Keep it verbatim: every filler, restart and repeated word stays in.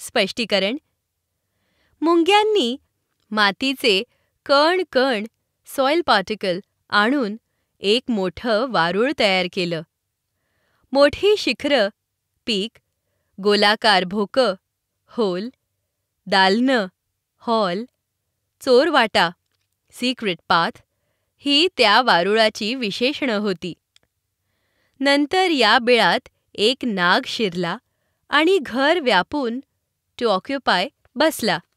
स्पष्टीकरण. मुंग्यांनी मातीचे कण कण सॉइल पार्टिकल आणून एक मोठं वारूळ तयार केलं. मोठी शिखरं, पीक, गोलाकार भोकं, होल, दालनं, हॉल, चोरवाटा, सिक्रेट पाथ ही त्या वारुळाची विशेषणं होती. नंतर या बिळात एक नाग शिरला आणि घर व्यापून टू ऑक्युपाय बसला.